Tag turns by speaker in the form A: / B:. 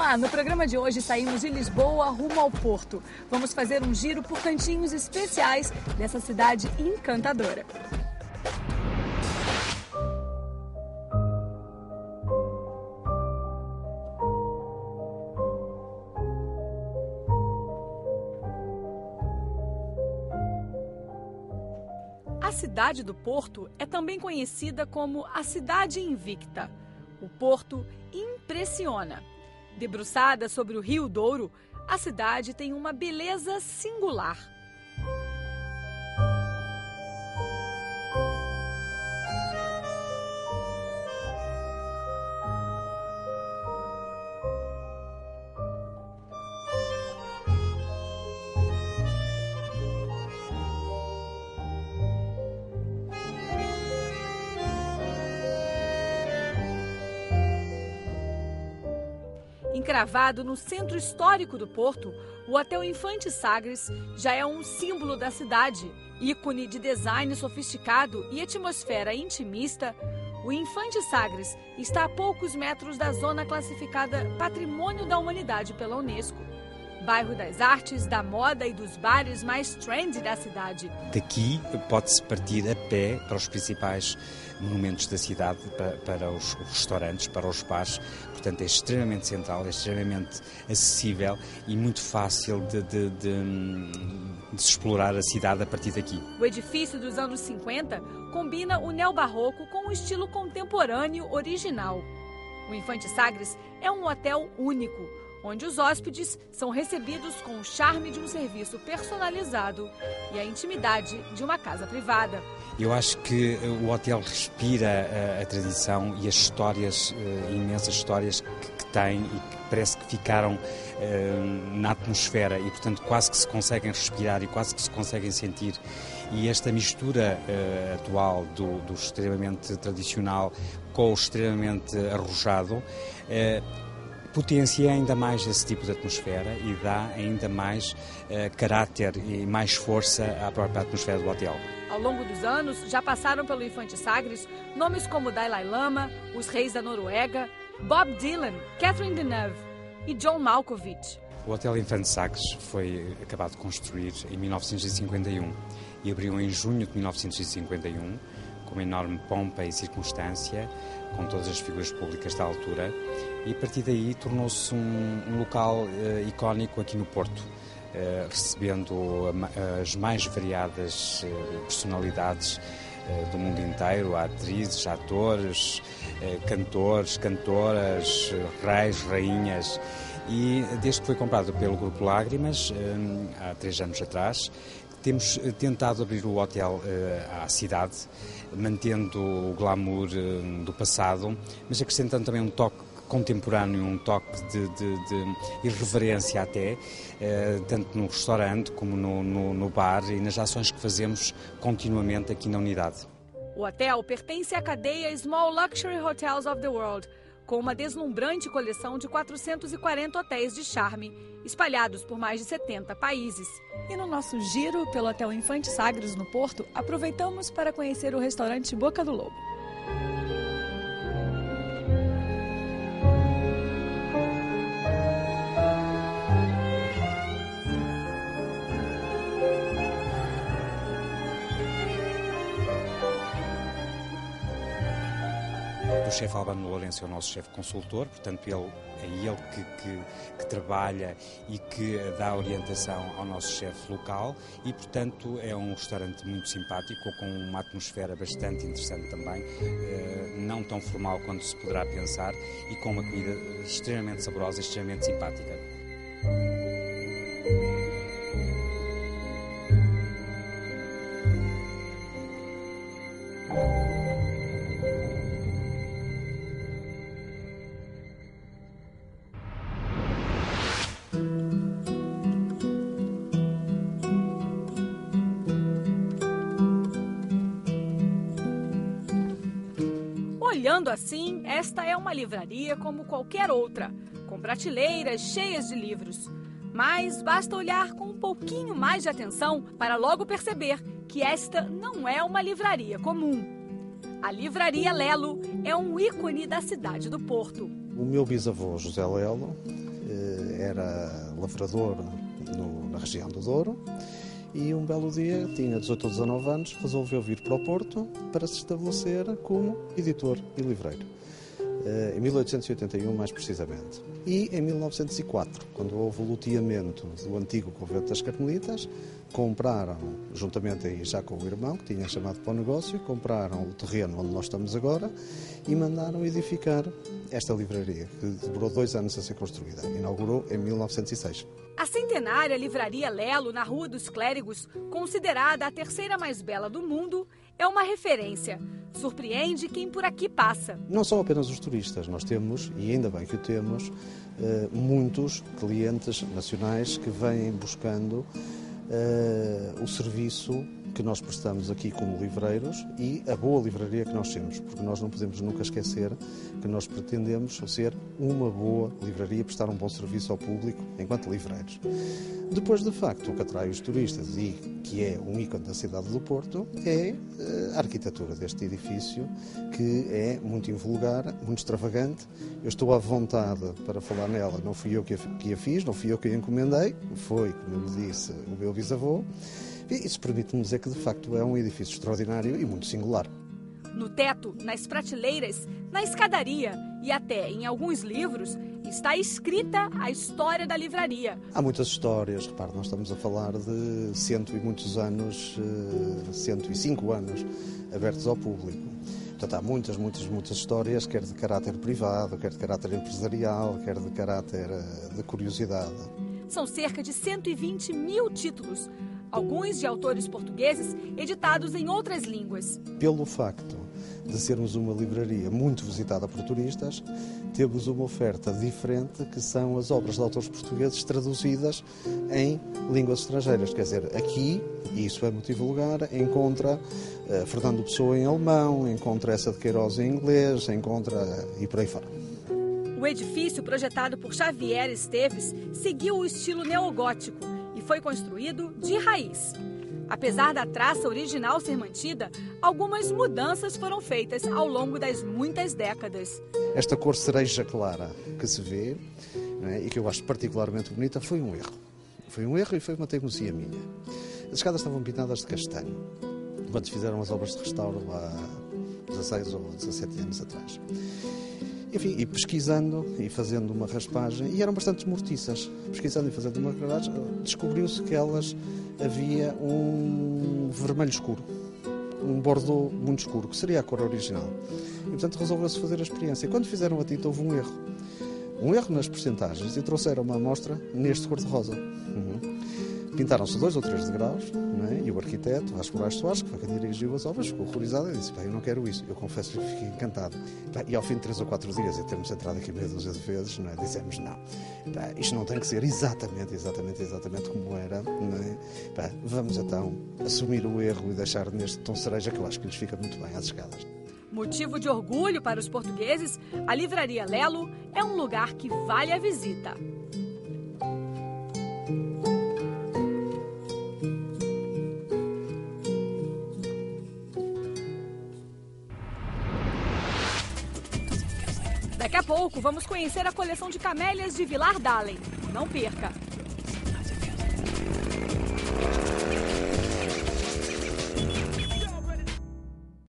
A: Olá, no programa de hoje saímos de Lisboa rumo ao Porto. Vamos fazer um giro por cantinhos especiais dessa cidade encantadora. A cidade do Porto é também conhecida como a Cidade Invicta. O Porto impressiona. Debruçada sobre o Rio Douro, a cidade tem uma beleza singular. Encravado no centro histórico do Porto, o Hotel Infante Sagres já é um símbolo da cidade. Ícone de design sofisticado e atmosfera intimista, o Infante Sagres está a poucos metros da zona classificada Patrimônio da Humanidade pela Unesco. Bairro das artes, da moda e dos bares mais trendy da cidade.
B: Daqui pode-se partir a pé para os principais monumentos da cidade, para os restaurantes, para os bares. Portanto, é extremamente central, é extremamente acessível e muito fácil de se explorar a cidade a partir daqui.
A: O edifício dos anos 50 combina o neobarroco com o estilo contemporâneo original. O Infante Sagres é um hotel único, onde os hóspedes são recebidos com o charme de um serviço personalizado e a intimidade de uma casa privada.
B: Eu acho que o hotel respira a tradição e as histórias, imensas histórias que tem e que parece que ficaram na atmosfera e, portanto, quase que se conseguem respirar e quase que se conseguem sentir. E esta mistura atual do extremamente tradicional com o extremamente arrojado potencia ainda mais esse tipo de atmosfera e dá ainda mais caráter e mais força à própria atmosfera do hotel.
A: Ao longo dos anos, já passaram pelo Infante Sagres nomes como Dalai Lama, os reis da Noruega, Bob Dylan, Catherine Deneuve e John Malkovich.
B: O Hotel Infante Sagres foi acabado de construir em 1951 e abriu em junho de 1951, com uma enorme pompa e circunstância, com todas as figuras públicas da altura, e a partir daí tornou-se um local icónico aqui no Porto, recebendo as mais variadas personalidades do mundo inteiro, atrizes, atores, cantores, cantoras, reis, rainhas. E desde que foi comprado pelo Grupo Lágrimas, há 3 anos atrás, temos tentado abrir o hotel à cidade, mantendo o glamour do passado, mas acrescentando também um toque contemporâneo, um toque de irreverência até, tanto no restaurante como no bar e nas ações que fazemos continuamente aqui na unidade.
A: O hotel pertence à cadeia Small Luxury Hotels of the World, com uma deslumbrante coleção de 440 hotéis de charme, espalhados por mais de 70 países. E no nosso giro pelo Hotel Infante Sagres, no Porto, aproveitamos para conhecer o restaurante Boca do Lobo.
B: O chefe Albano Lourenço é o nosso chefe consultor, portanto é ele que trabalha e que dá orientação ao nosso chefe local e, portanto, é um restaurante muito simpático, com uma atmosfera bastante interessante também, não tão formal quanto se poderá pensar e com uma comida extremamente saborosa e extremamente simpática.
A: Olhando assim, esta é uma livraria como qualquer outra, com prateleiras cheias de livros. Mas basta olhar com um pouquinho mais de atenção para logo perceber que esta não é uma livraria comum. A Livraria Lelo é um ícone da cidade do Porto.
C: O meu bisavô, José Lelo, era lavrador na região do Douro e um belo dia, tinha 18 ou 19 anos, resolveu vir para o Porto para se estabelecer como editor e livreiro. Em 1881, mais precisamente. E em 1904, quando houve o loteamento do antigo convento das Carmelitas, compraram, juntamente aí já com o irmão, que tinha chamado para o negócio, compraram o terreno onde nós estamos agora e mandaram edificar esta livraria, que demorou 2 anos a ser construída. Inaugurou em 1906.
A: A centenária Livraria Lelo, na Rua dos Clérigos, considerada a terceira mais bela do mundo, é uma referência. Surpreende quem por aqui passa.
C: Não são apenas os turistas, nós temos, e ainda bem que o temos, muitos clientes nacionais que vêm buscando o serviço que nós prestamos aqui como livreiros e a boa livraria que nós temos, porque nós não podemos nunca esquecer que nós pretendemos ser uma boa livraria, prestar um bom serviço ao público enquanto livreiros. Depois, de facto, o que atrai os turistas e que é um ícone da cidade do Porto é a arquitetura deste edifício, que é muito invulgar, muito extravagante. Eu estou à vontade para falar nela, não fui eu que a fiz, não fui eu que a encomendei, foi, como me disse, o meu bisavô. E isso permite-me dizer que, de facto, é um edifício extraordinário e muito singular.
A: No teto, nas prateleiras, na escadaria e até em alguns livros, está escrita a história da livraria.
C: Há muitas histórias, repare, nós estamos a falar de 100 e muitos anos, 105 anos abertos ao público. Portanto, há muitas histórias, quer de caráter privado, quer de caráter empresarial, quer de caráter de curiosidade.
A: São cerca de 120 mil títulos, alguns de autores portugueses editados em outras línguas.
C: Pelo facto de sermos uma livraria muito visitada por turistas, temos uma oferta diferente, que são as obras de autores portugueses traduzidas em línguas estrangeiras. Quer dizer, aqui, e isso é motivo lugar, encontra Fernando Pessoa em alemão, encontra Essa de Queiroz em inglês, encontra e por aí fora.
A: O edifício, projetado por Xavier Esteves, seguiu o estilo neogótico e foi construído de raiz. Apesar da traça original ser mantida, algumas mudanças foram feitas ao longo das muitas décadas.
C: Esta cor cereja clara que se vê, né, e que eu acho particularmente bonita, foi um erro. Foi um erro e foi uma teimosia minha. As escadas estavam pintadas de castanho, quando se fizeram as obras de restauro há 16 ou 17 anos atrás. Enfim, e pesquisando e fazendo uma raspagem, e eram bastante mortiças, pesquisando e fazendo uma raspagem, descobriu-se que elas havia um vermelho escuro, um bordeaux muito escuro, que seria a cor original. E, portanto, resolveu-se fazer a experiência. E quando fizeram a tinta, houve um erro. Um erro nas percentagens, e trouxeram uma amostra neste cor-de-rosa. Pintaram-se 2 ou 3 degraus, não é? E o arquiteto, Vasco Moraes Soares, que foi quem dirigiu as obras, ficou horrorizado e disse: eu não quero isso. Eu confesso que fiquei encantado. E ao fim de 3 ou 4 dias, e termos entrado aqui meia dúzia de vezes, não é? Dissemos: não, isto não tem que ser exatamente como era, não é? Vamos então assumir o erro e deixar neste tom cereja, que eu acho que lhes fica muito bem às escadas.
A: Motivo de orgulho para os portugueses, a Livraria Lelo é um lugar que vale a visita. Daqui a pouco, vamos conhecer a coleção de camélias de Vilar Dahlem. Não perca!